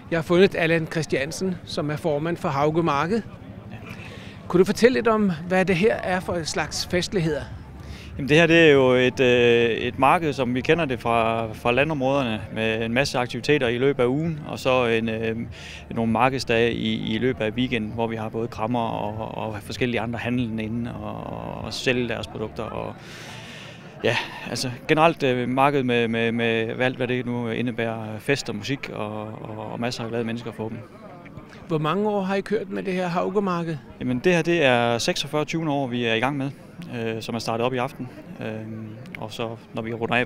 Jeg har fundet Allan Christiansen, som er formand for Hauge Marked. Kunne du fortælle lidt om, hvad det her er for et slags festligheder? Jamen, det her det er jo et marked, som vi kender det fra landområderne, med en masse aktiviteter i løbet af ugen, og så nogle markedsdage i løbet af weekenden, hvor vi har både krammer og forskellige andre handlende inde og sælge deres produkter. Og ja, altså generelt markedet med alt, hvad det nu indebærer, fest og musik og masser af glade mennesker for dem. Hvor mange år har I kørt med det her Hauge Marked? Jamen det her det er 46. år, vi er i gang med, som er startet op i aften. Og så når vi runder af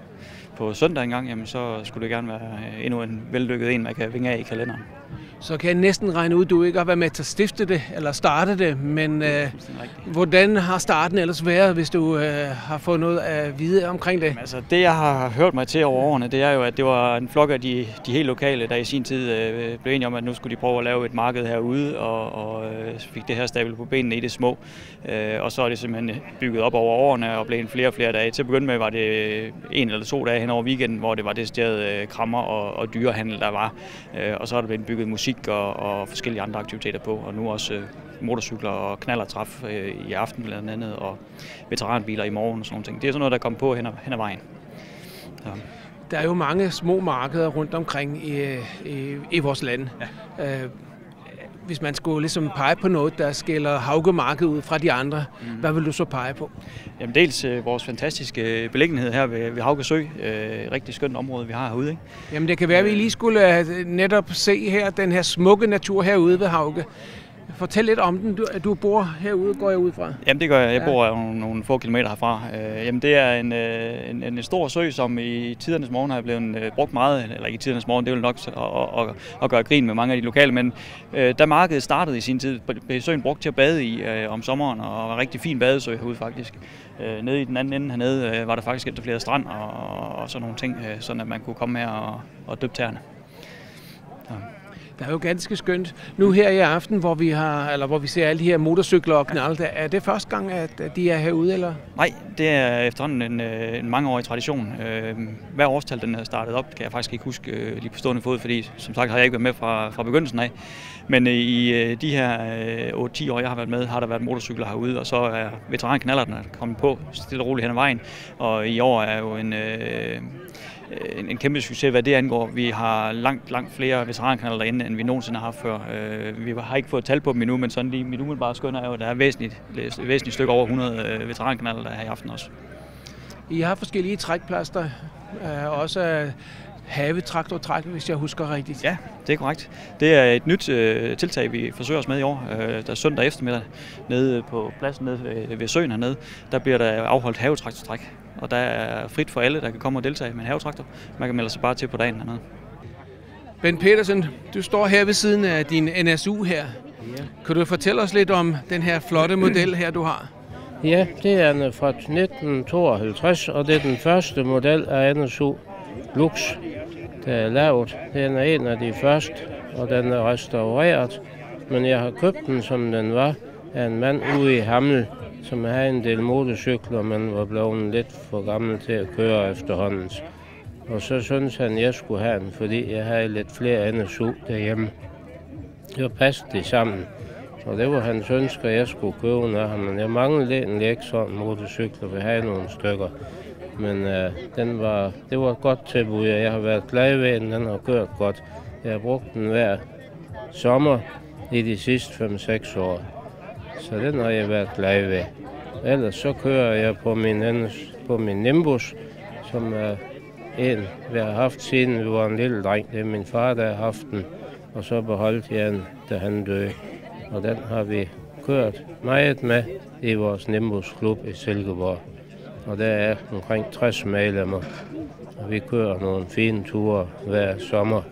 på søndag engang, jamen, så skulle det gerne være endnu en vellykket en, man kan vinge af i kalenderen. Så kan jeg næsten regne ud, at du ikke har været med til at stifte det eller starte det, men hvordan har starten ellers været, hvis du har fået noget at vide omkring det? Jamen, altså, det jeg har hørt mig til over årene, det er jo, at det var en flok af de helt lokale, der i sin tid blev enige om, at nu skulle de prøve at lave et marked herude, og fik det her stablet på benene i det små. Og så er det simpelthen bygget op over årene og blev flere og flere dage. Til at begynde med var det 1 eller 2 dage hen over weekenden, hvor det var decideret krammer og dyrehandel, der var. Og så er der blevet bygget musik og forskellige andre aktiviteter på, og nu også motorcykler og knallertræf i aften blandt andet, og veteranbiler i morgen og sådan nogle ting. Det er sådan noget, der kommer på hen ad vejen. Ja. Der er jo mange små markeder rundt omkring i vores land. Ja. Hvis man skulle ligesom pege på noget, der skiller Hauge Marked ud fra de andre, hvad vil du så pege på? Jamen dels vores fantastiske beliggenhed her ved Hauge Sø. Rigtig skønt område, vi har herude. Ikke? Jamen det kan være, at vi lige skulle netop se her, den her smukke natur herude ved Hauge. Fortæl lidt om den. Du bor herude, går jeg ud fra? Jamen det gør jeg. Jeg bor nogle få kilometer herfra. Jamen det er en stor sø, som i tidernes morgen er blevet brugt meget, eller ikke i tidernes morgen, det er jo nok at gøre grin med mange af de lokale, men da markedet startede i sin tid, blev søen brugt til at bade i om sommeren, og var en rigtig fin badesø herude faktisk. Nede i den anden ende hernede var der faktisk etableret strand og sådan nogle ting, sådan at man kunne komme her og dyppe tæerne. Ja. Det er jo ganske skønt. Nu her i aften, hvor vi ser alle de her motorcykler og knalde, er det første gang, at de er herude, eller? Nej, det er efterhånden en mangeårig tradition. Hver årstal, den er startet op, kan jeg faktisk ikke huske lige på stående fod, fordi som sagt har jeg ikke været med fra begyndelsen af. Men i de her 8-10 år, jeg har været med, har der været motorcykler herude, og så er veteranknallerne kommet på stille og roligt hen ad vejen. Og i år er jo en kæmpe succes, hvad det angår. Vi har langt flere veterankanaler derinde, end vi nogensinde har haft før. Vi har ikke fået tal på dem endnu, men sådan lige mit umiddelbare skøn er jo, at der er væsentligt stykke over 100 veterankanaler, der er her i aften også. I har forskellige trækplaster, også havetraktortræk, hvis jeg husker rigtigt. Ja, det er korrekt. Det er et nyt tiltag, vi forsøger os med i år. Der er søndag eftermiddag nede på pladsen nede ved søen hernede. Der bliver der afholdt havetraktortræk, og der er frit for alle, der kan komme og deltage med en havetraktor. Man kan melde sig bare til på dagen hernede. Ben Petersen, du står her ved siden af din NSU her. Ja. Kan du fortælle os lidt om den her flotte model her, du har? Ja, det er fra 1952, og det er den første model af NSU Lux, der er lavet. Den er en af de første, og den er restaureret. Men jeg har købt den, som den var, af en mand ude i Hammel, som havde en del motorcykler, men var blevet lidt for gammel til at køre efterhånden. Og så synes han, at jeg skulle have den, fordi jeg havde lidt flere NSU derhjemme. Det var passet det sammen. Og det var hans ønske, at jeg skulle købe den af ham. Men jeg manglede en Lexus motorcykler, vi havde nogle stykker. Men det var et godt tilbud, og jeg har været glad ved den. Den har kørt godt. Jeg har brugt den hver sommer i de sidste 5-6 år. Så den har jeg været glad ved. Ellers så kører jeg på min Nimbus, som er en, vi har haft siden vi var en lille dreng. Det er min far, der har haft den, og så beholdt jeg den, da han døde. Og den har vi kørt meget med i vores Nimbus-klub i Silkeborg. Og der er omkring 60 medlemmer, og vi kører nogle fine ture hver sommer.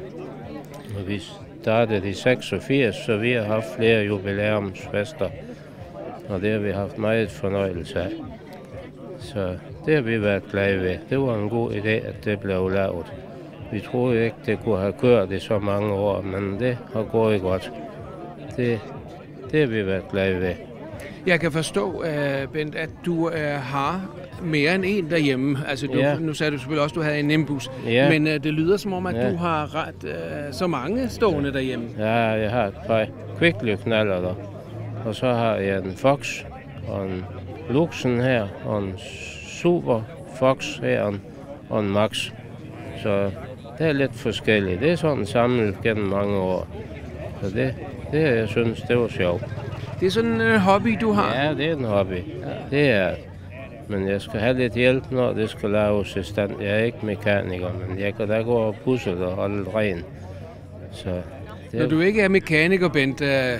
Og vi startede i 86, så vi har haft flere jubilæumsfester, og det har vi haft meget fornøjelse af. Så det har vi været glade ved. Det var en god idé, at det blev lavet. Vi troede ikke, det kunne have kørt i så mange år, men det har gået godt. Det har vi været glade ved. Jeg kan forstå, Bent, at du har mere end en derhjemme. Altså, nu sagde du selvfølgelig også, at du havde en Nimbus. Ja. Men det lyder som om, at du har ret så mange stående derhjemme. Ja, jeg har et par Quickly-knaller der. Og så har jeg en Fox og en Luxen her, og en Super Fox her, og en Max. Så det er lidt forskelligt. Det er sådan samlet gennem mange år. Så det jeg synes, det var sjovt. Det er sådan en hobby, du har? Ja, det er en hobby. Ja. Det er. Men jeg skal have lidt hjælp, når det skal laves i stand. Jeg er ikke mekaniker, men jeg kan da gå og pusse det og holde det ren. Når du ikke er mekaniker, Bent,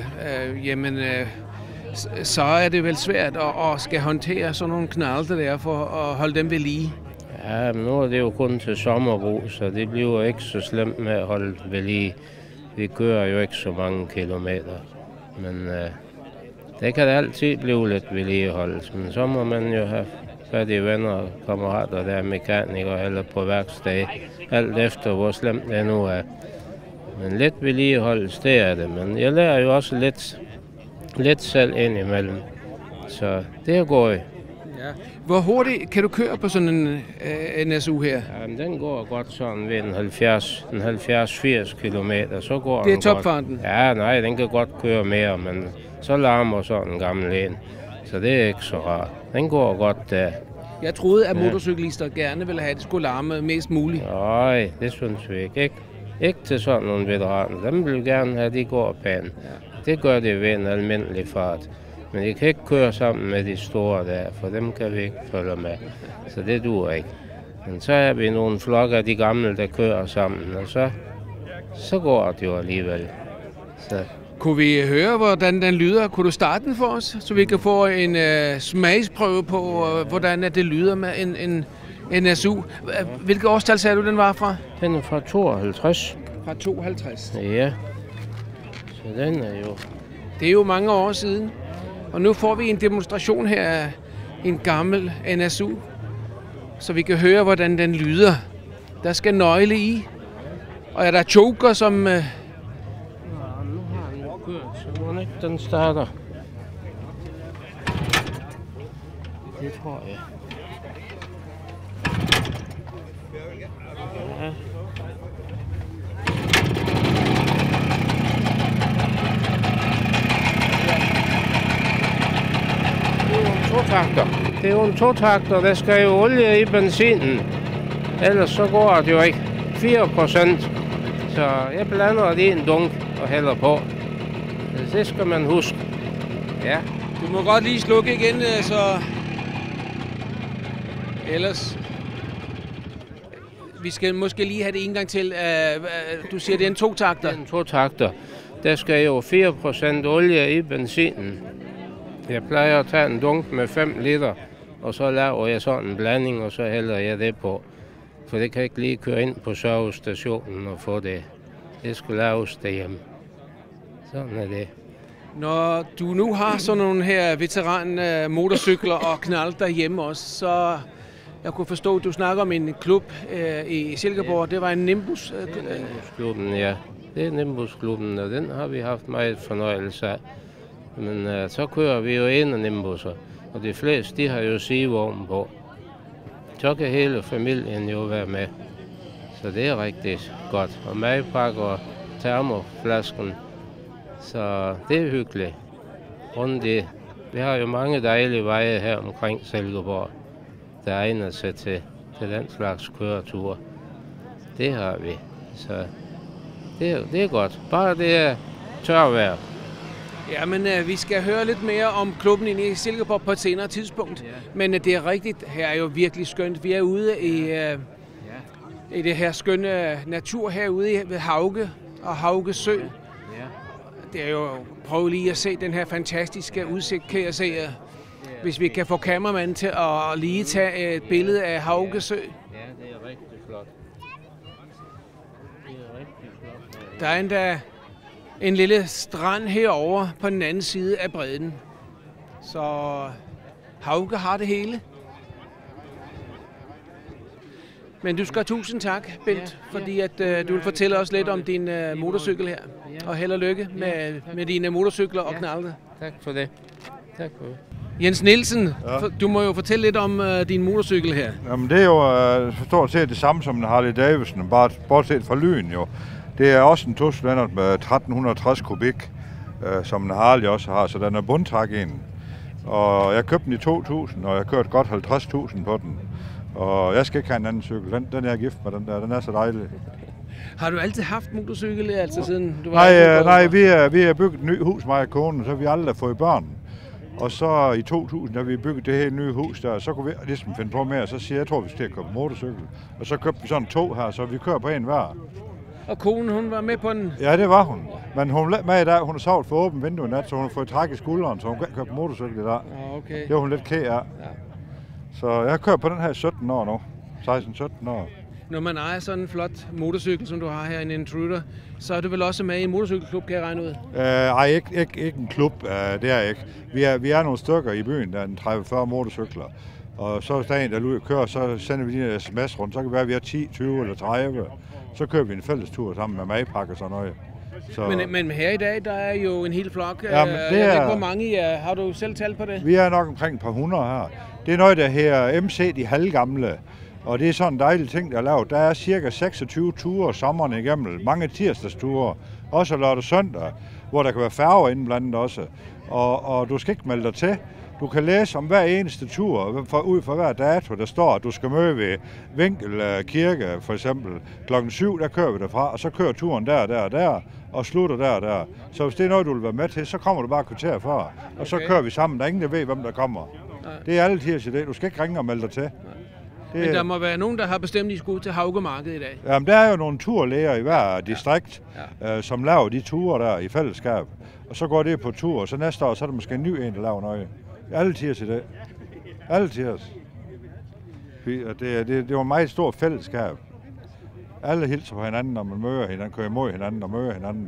så er det vel svært at skal håndtere sådan nogle knalder der for at holde dem ved lige? Ja, men nu er det jo kun til sommerbrug, så det bliver ikke så slemt med at holde ved lige. Vi kører jo ikke så mange kilometer, men det kan altid blive lidt vedligeholdt. Men så må man jo have fat i venner og kammerater, der er mekanikere eller på værksted, alt efter hvor slemt det nu er. Men lidt vedligeholdt, det er det, men jeg lærer jo også lidt selv ind imellem, så det går jo. Ja. Hvor hurtigt kan du køre på sådan en NSU her? Jamen, den går godt sådan ved en 70-80 kilometer, så går det er den topfarten? Godt. Ja, nej, den kan godt køre mere, men så larmer sådan en gammel en, så det er ikke så rart. Den går godt der. Jeg troede, at motorcyklister gerne ville have, at det skulle larme mest muligt. Nej, det synes vi ikke. Ikke til sådan nogle veteraner. Dem vil gerne have, at de går pænt. Ja. Det gør det ved en almindelig fart. Men de kan ikke køre sammen med de store der, for dem kan vi ikke følge med. Så det duer ikke. Men så er vi nogle flokke af de gamle, der kører sammen, og så går det jo alligevel. Så. Kunne vi høre, hvordan den lyder? Kunne du starte den for os, så vi kan få en smagsprøve på, hvordan det lyder med en NSU? Hvilket årstal sagde du, den var fra? Den er fra 52. Fra 52? Ja. Så den er jo... Det er jo mange år siden. Og nu får vi en demonstration her af en gammel NSU, så vi kan høre, hvordan den lyder. Der skal nøgle i. Og er der choker, som... Ja, nu har den jo kørt, så må ikke den starter. Det tror jeg. Ja. Det er jo en totakter, der skal jo olie i benzinen. Ellers så går det jo ikke. 4%. Så jeg blander det i en dunk og hælder på. Det skal man huske. Ja. Du må godt lige slukke igen, så... Ellers... Vi skal måske lige have det en gang til. Du siger, det er en totakter? Det er en totakter. Der skal jo 4% olie i benzinen. Jeg plejer at tage en dunk med 5 liter, og så laver jeg sådan en blanding, og så hælder jeg det på. For det kan ikke lige køre ind på servicestationen og få det. Det skal laves derhjemme. Sådan er det. Når du nu har sådan nogle her veteran motorcykler og knald derhjemme også, så jeg kunne forstå, at du snakker om en klub i Silkeborg. Det var en Nimbus. Nimbusklubben, ja. Det er Nimbusklubben, og den har vi haft meget fornøjelse af. Men så kører vi jo ind af Nimbusser, og de fleste de har jo sigevogn på. Så kan hele familien jo være med. Så det er rigtig godt. Og madpakke og termoflasken. Så det er hyggeligt. Rundt i. Vi har jo mange dejlige veje her omkring Silkeborg, der egner sig til den slags køreture. Det har vi. Så det er godt. Bare det er tørvejr. Ja, men vi skal høre lidt mere om klubben inde i Silkeborg på et senere tidspunkt. Ja. Men det er rigtigt, her er jo virkelig skønt. Vi er ude i det her skønne natur herude ved Hauge og Hauge Sø. Ja. Det er jo, prøv lige at se den her fantastiske udsigt, kan jeg se. Hvis vi kan få kameramanden til at lige tage et billede af Hauge Sø. Ja, det er rigtig flot. Det er rigtig flot. Der er endda en lille strand herovre på den anden side af bredden. Så Hauge har det hele. Men du skal have tusind tak, Bent, fordi at du vil fortælle os lidt om din motorcykel her. Og held og lykke med dine motorcykler og knalde. Tak for det. Tak. Jens Nielsen, Ja. du må jo fortælle lidt om din motorcykel her. Jamen, det er jo stort set det samme som en Harley Davidson, bare bortset fra lyden jo. Det er også en tocylinder med 1360 kubik, som en Harley også har, så den er bundtræk i den. Og jeg købte den i 2000, og jeg har kørt godt 50.000 på den. Og jeg skal ikke have en anden cykel. Den er jeg gift med, den er så dejlig. Har du altid haft motorcykel, altså siden du var... Nej, vi har bygget et nyt hus, mig og konen, så har vi aldrig fået børn. Og så i 2000, da vi byggede det her nye hus der, så kunne vi ligesom finde på mere, så siger jeg tror vi skal købe motorcykel. Og så købte vi sådan 2 her, så vi kører på en hver. Og konen, hun var med på den? Ja, det var hun. Men hun var med i dag, hun har sovet for åbent vindue i nat, så hun har fået træk i skulderen, så hun kan købe motorcykel i dag. Okay. Det var hun lidt ked af. Ja. Så jeg har kørt på den her i 17 år nu. 16-17 år. Når man ejer sådan en flot motorcykel, som du har her, en Intruder, så er du vel også med i en motorcykelklub, kan jeg regne ud? Nej, ikke en klub, det er ikke. Vi er nogle stykker i byen, der er 30-40 motorcykler. Og så hvis der er en, der er ude at køre, så sender vi lige en sms rundt. Så kan det være, at vi har 10, 20 eller 30. Så kører vi en fælles tur sammen med madpakke og sådan noget. Så... Men her i dag, der er jo en hel flok. Ja, jeg ved ikke, hvor mange I er. Har du selv talt på det? Vi er nok omkring et par hundrede her. Det er noget, der her MC de halvgamle. Og det er sådan en dejlig ting, der er lavet. Der er cirka 26 ture sommeren igennem. Mange tirsdagsture. Også lørdag og søndag, hvor der kan være færger indblandet også. Og du skal ikke melde dig til. Du kan læse om hver eneste tur, ud fra hver dato, der står, at du skal møde ved Vinkel Kirke, for eksempel. Klokken 7, der kører vi derfra, og så kører turen der, og slutter der. Så hvis det er noget, du vil være med til, så kommer du bare kvarter før, og så kører vi sammen. Der er ingen, der ved, hvem der kommer. Nej. Det er alle tirs i det. Du skal ikke ringe og melde dig til. Men der må være nogen, der har bestemt, at I skulle ud til Haugemarkedet i dag. Jamen, der er jo nogle turlæger i hver distrikt, som laver de ture der i fællesskab. Og så går det på tur, og så næste år, så er der måske en ny en, der laver noget. Alle tirs i dag. Alle tirs. Det var et meget stort fællesskab. Alle hilser på hinanden, når man møder hinanden, kører imod hinanden og møder hinanden.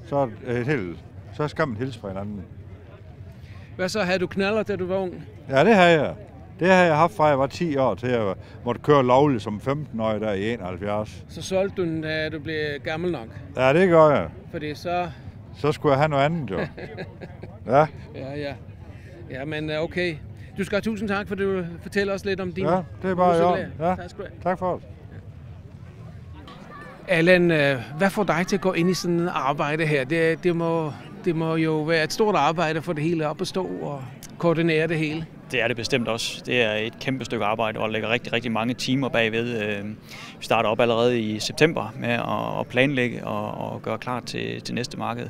Så skal man hilse på hinanden. Hvad så? Havde du knaller, da du var ung? Ja, det har jeg. Det har jeg haft fra jeg var 10 år til jeg måtte køre lovligt som 15-årig der i 71. Så solgte du den, da du blev gammel nok? Ja, det gør jeg. Fordi så... Så skulle jeg have noget andet, jo. Ja. Ja, men okay. Du skal have tusind tak, for du fortæller os lidt om din... Ja, det er bare i orden. Ja. Tak for det. Allan, hvad får dig til at gå ind i sådan et arbejde her? Det må jo være et stort arbejde for det hele op at stå og koordinere det hele. Det er det bestemt også. Det er et kæmpe stykke arbejde, og der ligger rigtig, rigtig mange timer bagved. Vi starter op allerede i september med at planlægge og gøre klar til næste marked.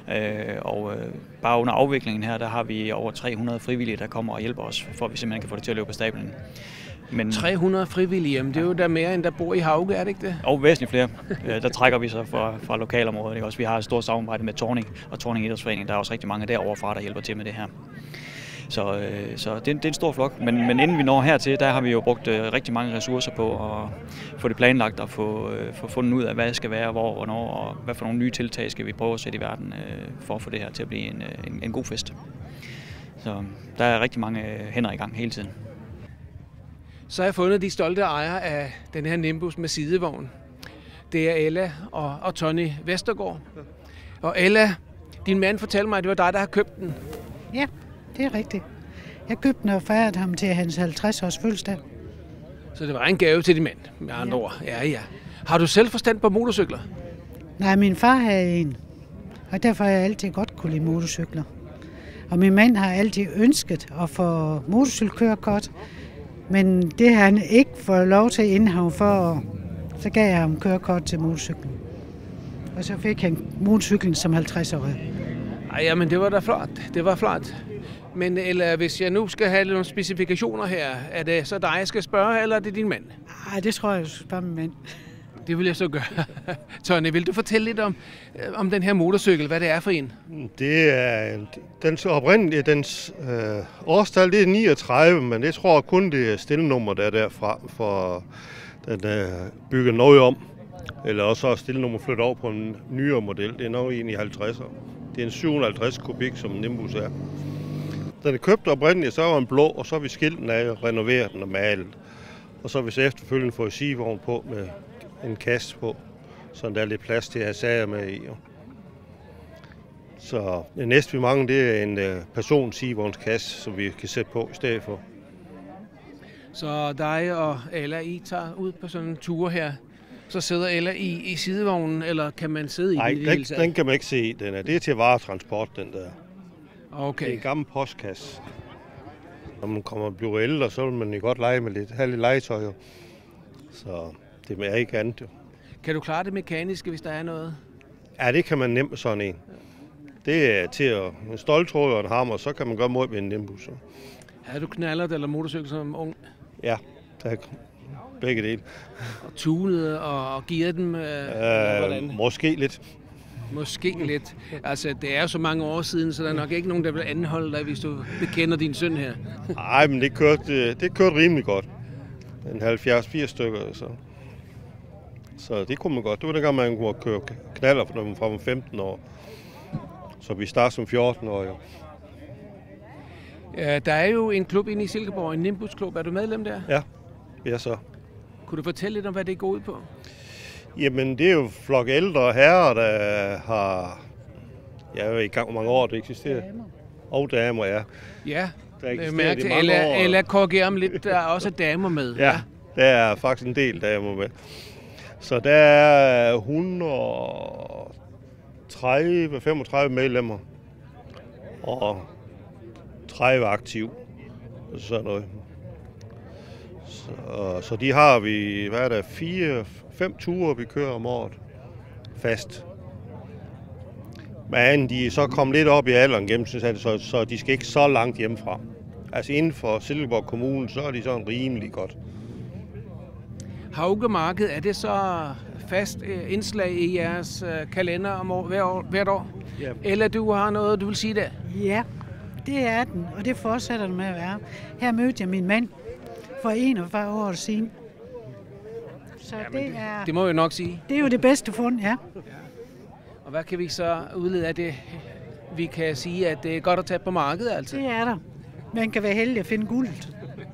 Bare under afviklingen her, der har vi over 300 frivillige, der kommer og hjælper os, for at vi simpelthen kan få det til at løbe på stablen. Men 300 frivillige, jamen, det er jo der mere, end der bor i Hauge, er det ikke det? Og væsentligt flere. Der trækker vi så fra lokalområdet. Ikke? Også, vi har et stort samarbejde med Torning og Torning Idrætsforening. Der er også rigtig mange derovre fra, der hjælper til med det her. Så det er en stor flok, men inden vi når hertil, der har vi jo brugt rigtig mange ressourcer på at få det planlagt og få fundet ud af, hvad det skal være, hvor, hvornår, og hvad for nogle nye tiltag skal vi prøve at sætte i verden for at få det her til at blive en god fest. Så der er rigtig mange hænder i gang hele tiden. Så har jeg fundet de stolte ejere af den her Nimbus med sidevogn. Det er Ella og Tony Vestergaard. Og Ella, din mand fortalte mig, at det var dig, der har købt den. Ja, det er rigtigt. Jeg købte den og fejrede ham til hans 50-års fødselsdag. Så det var en gave til din mand, med andre ord. Ja. Har du selv forstand på motorcykler? Nej, min far havde en, og derfor har jeg altid godt kunne lide motorcykler. Og min mand har altid ønsket at få motorcykelkørekort, men det har han ikke fået lov til inden han for, så gav jeg ham kørekort til motorcyklen. Og så fik han motorcyklen som 50-årig. Ej, men det var da flot. Det var flot. Men eller hvis jeg nu skal have nogle specifikationer her, er det så dig, jeg skal spørge, eller er det din mand? Nej, det tror jeg, du skal spørge min mand. Det vil jeg så gøre. Tony, vil du fortælle lidt om den her motorcykel, hvad det er for en? Det er dens oprindelige, dens årstal, det er 39, men det tror jeg kun det er stillenummer, der er derfra, for den er bygget noget om. Eller også er stillenummer flyttet over på en nyere model. Det er nok en i 50'er. Det er en 750 kubik, som Nimbus er. Den er købt oprindeligt, så var den blå, og så har vi skilt den af og renoveret den og malet. Og så har vi så efterfølgende fået sidevogn på med en kasse på, så der er lidt plads til at have sager med i. Så det næste vi mangler, det er en person-sigevognskasse, som vi kan sætte på i stedet for. Så dig og Ella, I tager ud på sådan en tur her. Så sidder Ella i sidevognen, eller kan man sidde i den? Nej, den kan man ikke se i. Det er til varetransport, den der. Okay. Det er en gammel postkasse. Når man kommer og bliver ældre, så vil man jo godt lege med have lidt legetøj. Så det er ikke andet. Jo. Kan du klare det mekaniske, hvis der er noget? Ja, det kan man nemt med sådan en. Det er til en ståltråd og en hammer, så kan man gøre mod med en Nimbus. Havde du knallert eller motorcykel som ung? Ja, der er begge dele. Og tunet og gearet dem? Hvordan? Måske lidt. Måske lidt. Altså, det er jo så mange år siden, så der er nok ikke nogen, der vil anholde dig, hvis du bekender din søn her. Nej, men det kørte rimelig godt. En 70-80 stykker, så det kunne man godt. Det var dengang, man kunne køre knaller fra 15 år. Så vi startede som 14-årige. Ja, der er jo en klub inde i Silkeborg, en Nimbus-klub. Er du medlem der? Ja, så. Kunne du fortælle lidt om, hvad det går ud på? Jamen, det er jo flok ældre herrer, der har... Jeg er jo i gang med mange år, det eksisterer. Og damer, ja. Ja, jeg mærke til, eller korrigerer om lidt, der er også damer med. Ja, der er faktisk en del damer med. Så der er 130-35 medlemmer, og 30 aktiv, sådan noget. Så de har vi, 4-5 ture, vi kører om året fast. Men de er så kommet lidt op i alderen gennemsnitligt, så de skal ikke så langt hjemmefra. Altså inden for Silkeborg Kommune, så er de sådan rimelig godt. Hauge Marked, er det så fast indslag i jeres kalender om hvert år? Ja. Eller du har noget, du vil sige der? Ja, det er den, og det fortsætter den med at være. Her mødte jeg min mand for 41 år siden. Så det må jeg nok sige. Det er jo det bedste fund, ja. Og hvad kan vi så udlede af det? Vi kan sige, at det er godt at tage på markedet, altså. Det er der. Man kan være heldig at finde guldet.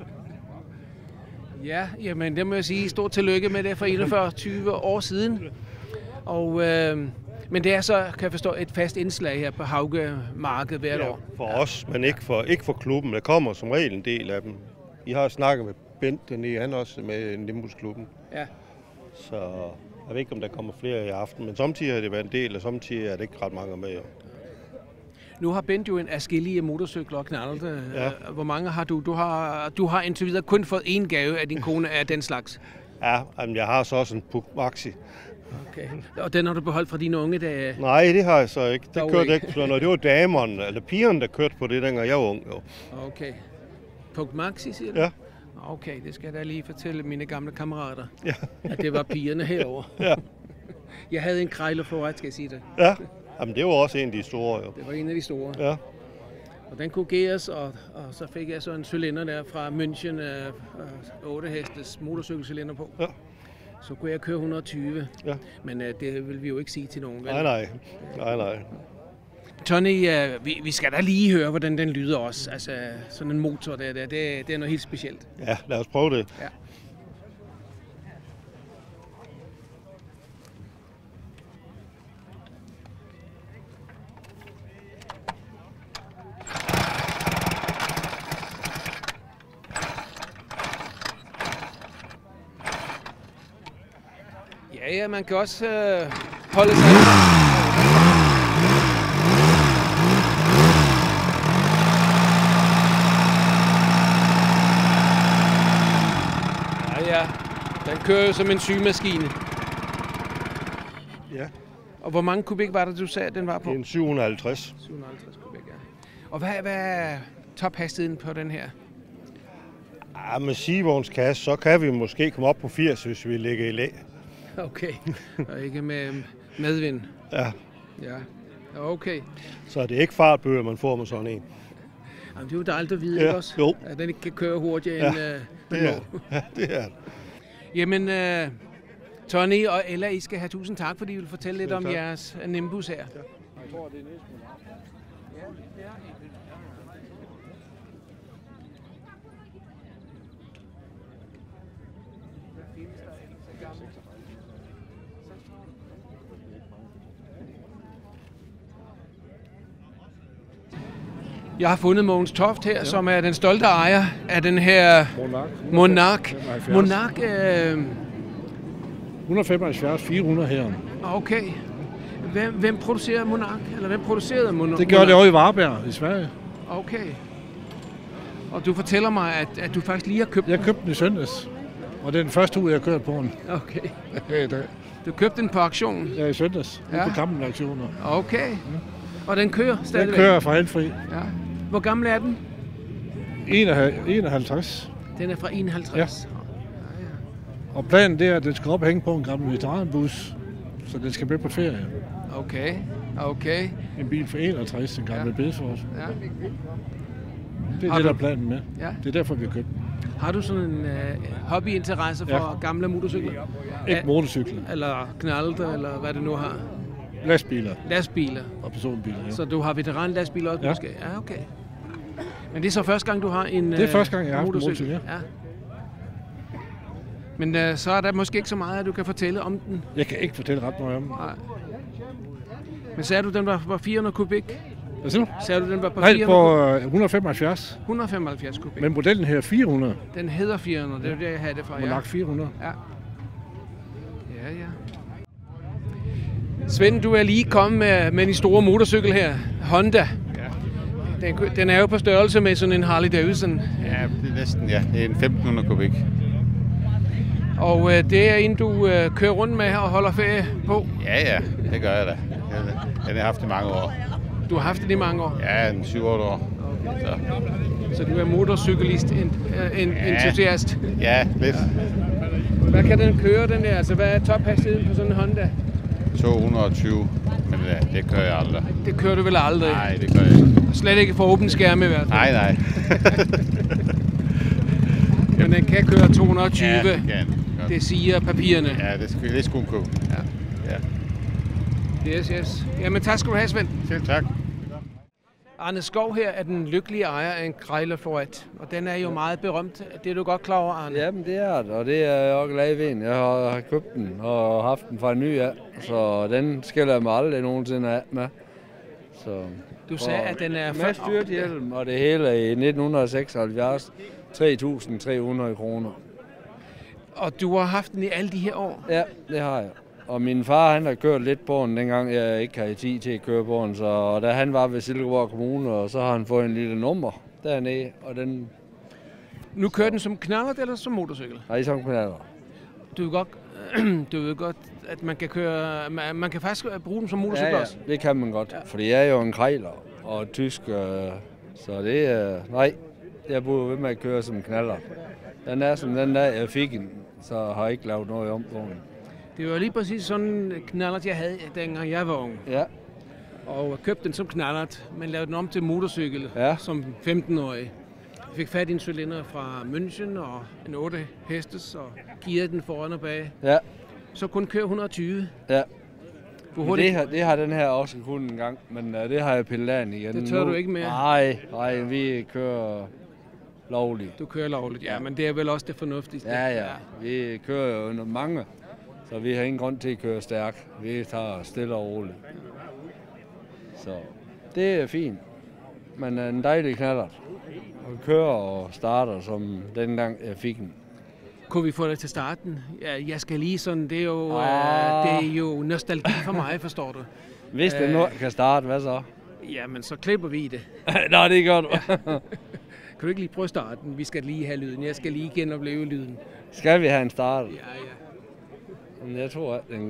Ja, jamen det må jeg sige. Stort tillykke med det for 41-20 år siden. Og, men det er så, kan jeg forstå, et fast indslag her på Hauge Marked hvert år. For os, men ikke for klubben. Der kommer som regel en del af dem. I har snakket med Bent dernede, han også med Nimbus-klubben. Ja. Så jeg ved ikke, om der kommer flere i aften, men samtidig har det været en del, og samtidig er det ikke ret mange med. Nu har Bent jo en adskillige motorcykler og knallerter. Ja. Hvor mange har du? Du har indtil videre kun fået én gave af din kone af den slags. Ja, jeg har så også en Puch Maxi. Okay. Og den har du beholdt fra dine unge dage? Nej, det har jeg så ikke. Det kørte ikke, når det var damerne, eller pigerne, der kørte på det, dengang jeg var ung. Jo. Okay. Puch Maxi, siger du? Ja. Okay, det skal jeg da lige fortælle mine gamle kammerater, ja. At det var pigerne herovre. Ja. Jeg havde en Krejler forret, skal jeg sige det. Ja, jamen, det var også en af de store. Jo. Det var en af de store. Ja. Og den kunne geares, og så fik jeg så en cylinder der fra München, 8 hestes motorcykelcylinder på. Ja. Så kunne jeg køre 120, ja. Men det vil vi jo ikke sige til nogen. Vel? Nej. Tony, vi skal da lige høre, hvordan den lyder også. Altså, sådan en motor der, det er noget helt specielt. Ja, lad os prøve det. Ja. Ja, man kan også holde sig. Ja, den kører jo som en sygemaskine. Ja. Og hvor mange kubik var det, du sagde, den var på? Det er en 750. 750 kubik, ja. Og hvad er tophastigheden på den her? Ja, med sigevognskasse, så kan vi måske komme op på 80, hvis vi ligger i læ. Okay, og ikke med medvind? Ja. Ja, okay. Så det er ikke fartbøger, man får med sådan en. Jamen, det er jo dejligt at vide, ikke også? Jo. At den ikke kan køre hurtigere end den må. Ja, det er det. Jamen, Tony og Ella, I skal have tusind tak, fordi I vil fortælle lidt om jeres Nimbus her. Ja. Jeg tror, det er næsten. Jeg har fundet Mogens Toft her, som er den stolte ejer af den her Monark. Monark 175 400 her. Okay. Hvem producerer Monark? Eller hvem producerede Monark? Det gør det over i Varberg i Sverige. Okay. Og du fortæller mig, at du faktisk lige har købt den. Jeg købte den i søndags. Og det er den første uge, jeg har kørt på den. Okay. I dag. Du købte den på auktionen? Ja, i søndags. Ja. På campingaktioner. Okay. Og den kører stadigvæk? Den kører fra Halfri. Ja. Hvor gammel er den? 51. Den er fra 51? Ja. Og planen det er, at den skal op og hænge på en gammel veteranbus, så den skal med på ferie. Okay. En bil for 61, en gammel Bedford. Ja. Det er det, der er planen med. Ja. Det er derfor, vi har købt den. Har du sådan en hobbyinteresse for gamle motorcykler? Ikke motorcykler. Eller knalder, eller hvad det nu har? Lastbiler. Og personbiler, ja. Så du har veteranlastbiler også måske? Ja, okay. Men det er så første gang, du har en det er første gang, jeg har haft en motorcykel, ja. Men så er der måske ikke så meget, at du kan fortælle om den? Jeg kan ikke fortælle ret meget om den. Nej. Men sagde du, den var 400 kubik? Hvad siger du? Sagde du, den var på 400? Nej, på 175. 175 kubik. Men modellen her er 400. Den hedder 400, det er det, jeg havde det fra. Monark 400. Ja. Svend, du er lige kommet med en store motorcykel her, Honda. Ja. Den er jo på størrelse med sådan en Harley Davidson. Ja, det er næsten, ja. Det er en 1500 kubik. Og det er en, du kører rundt med og holder ferie på? Ja, det gør jeg da. Den har jeg haft i mange år. Du har haft den i mange år? Ja, 7-8 år. Okay. Så du er motorcyklist, entusiast? Ja, lidt. Hvad kan den køre, den der? Altså, hvad er tophastigheden på sådan en Honda? 220, men det kører jeg aldrig. Det kører du vel aldrig? Nej, det gør jeg ikke. Slet ikke for åben skærme i hvert fald? Nej. Men den kan køre 220, ja, det kan. Det siger papirerne. Ja, det skulle kunne. Ja. Yes. Jamen tak skal du have, Svend. Selv tak. Arne Skov her er den lykkelige ejer af en Chrysler Foret, og den er jo meget berømt. Det er du godt klar over, Arne? Jamen det er det, og det er jeg også glad ved. Jeg har købt den og haft den fra en ny af, så den skiller jeg mig aldrig nogensinde af med. Så, du sagde, at den er... Med styrthjelm og det hele i 1976, 3.300 kroner. Og du har haft den i alle de her år? Ja, det har jeg. Og min far, han har kørt lidt på den, dengang jeg ikke havde tid til at køre på den. Så da han var ved Silkeborg Kommune, og så har han fået en lille nummer dernede, og den... Nu kører den som knallert eller som motorcykel? Nej, som knallert. Du ved godt, at man kan køre... Man kan faktisk bruge den som motorcykel også? Ja, det kan man godt. Ja. For det er jo en Chrysler og tysk, så det er... Nej, jeg burde ved med at køre som knallert. Den er som den der, jeg fik den, så har jeg ikke lavet noget om på den. Det var lige præcis sådan en knallert, jeg havde, dengang jeg var ung. Ja. Og købte den som knallert, men lavede den om til motorcykel som 15-årig. Jeg fik fat i en cylinder fra München og en 8 hestes og gearede den foran og bag. Ja. Så kun køre 120. Ja. Det har den her også kun en gang, men det har jeg pillet af igen. Det tør du ikke mere? Nej, vi kører lovligt. Du kører lovligt, ja, men det er vel også det fornuftigste. Ja. Vi kører jo mange. Så vi har ingen grund til at køre stærkt. Vi tager stille og roligt. Så det er fint. Men en dejlig knallert. Og kører og starter, som dengang jeg fik den. Kunne vi få det til starten? Ja, jeg skal lige sådan, det er jo nostalgi for mig, forstår du. Hvis det nu kan starte, hvad så? Jamen, så klipper vi det. Nå, det gør du. Kan du ikke lige prøve starten? Vi skal lige have lyden. Jeg skal lige genopleve lyden. Skal vi have en start? Ja. Men jeg tror, at den...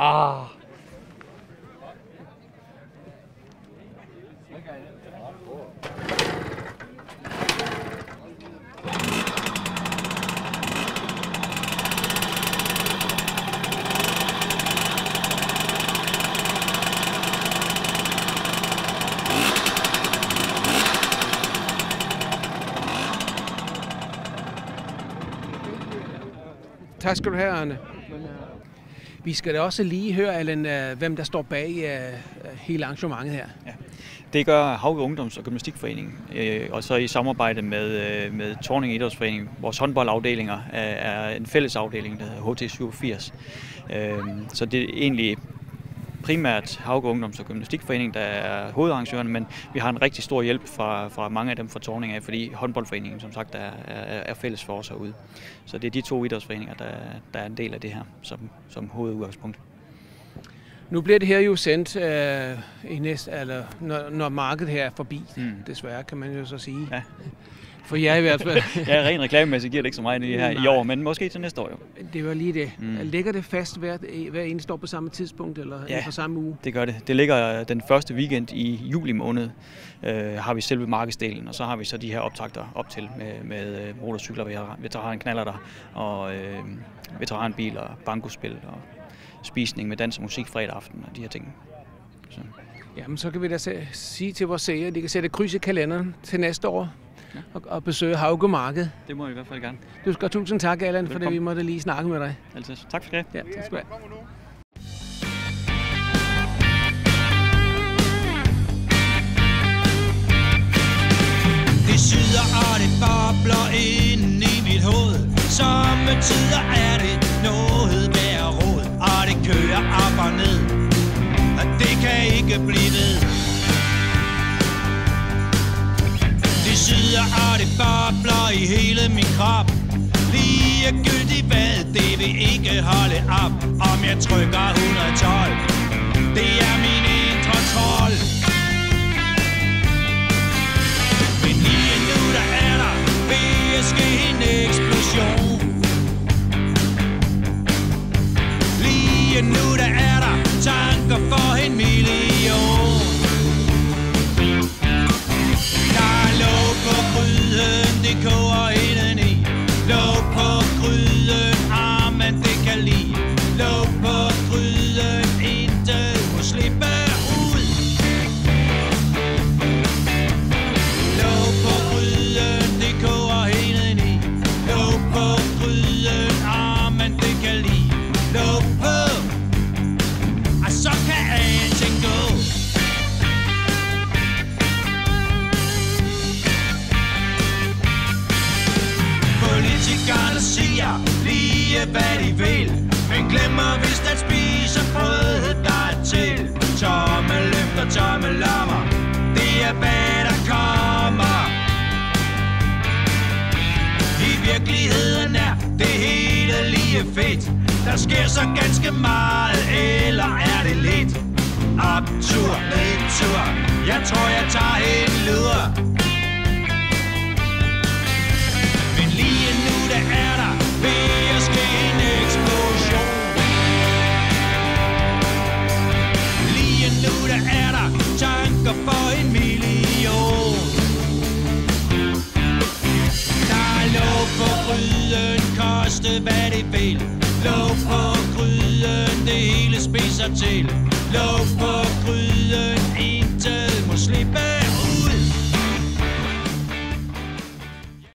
Tak skal du have, Arne. Vi skal da også lige høre, Allen, hvem der står bag hele arrangementet her. Ja. Det gør Hauge Ungdoms- og Gymnastikforeningen, og så i samarbejde med Thorning Idrætsforening. Vores håndboldafdelinger er en fælles afdeling, der hedder HT87. Så det er egentlig primært Hauge Ungdoms- og Gymnastikforening, der er hovedarrangøren, men vi har en rigtig stor hjælp fra mange af dem fra Thorning af, fordi håndboldforeningen, som sagt, er fælles for os herude. Så det er de 2 idrætsforeninger, der er en del af det her som hovedudgangspunkt. Nu bliver det her jo sendt når markedet her er forbi. Desværre kan man jo så sige. Ja. For jeg i hvert fald. Ja, ren reklamemæssigt giver det ikke så meget her i år, men måske til næste år jo. Det var lige det. Ligger det fast hver eneste år på samme tidspunkt, eller på samme uge? Det gør det. Det ligger den første weekend i juli måned, har vi selve markedsdelen, og så har vi så de her optagter op til med motorcykler, veteranknallerter og veteranbiler, bankospil og spisning med dans og musik fredag aften og de her ting. Så. Jamen, så kan vi da sige til vores seere, at de kan sætte kryds i kalenderen til næste år og besøge Hauge Marked. Det må jeg i hvert fald gerne. Du skal tusind tak, Allan, fordi vi måtte lige snakke med dig. Altid. Tak for det. Ja, tak skal du have. Det syder og det bobler inde i mit hoved. Sommetider er det noget værd råd, og det kører op og ned, og det kan ikke blive ved. Det syder og det bobler i hele min krop. Ligegyldigt hvad, det vil ikke holde op. Om jeg trykker 112, det er min indre trold. Men lige nu der er der ved at ske en eksplosion. Lige nu der er der tanker for 1 million. Der er låg på gryden, det koger indeni. Låg på gryden, men det kan lide. Låg på gryden, intet må slippe ud. Låg på gryden, det koger indeni. Låg på gryden, men det kan lide. Låg på, og så kan alting gå. Politikerne siger lige hvad de vil, men glemmer hvis at spise brødet der er til. Tomme løfter, tomme lommer, det er hvad der kommer. I virkeligheden er det hele lige fedt. Der sker så ganske meget, eller er det lidt? Optur, nedtur, jeg tror jeg tager en lur. Men lige nu der er der ved at ske en eksplosion. Lige nu der er der tanker for 1 million. Der er låg på gryden, koste hvad det vil. Låg på gryden, det hele spiser til. Låg på gryden, intet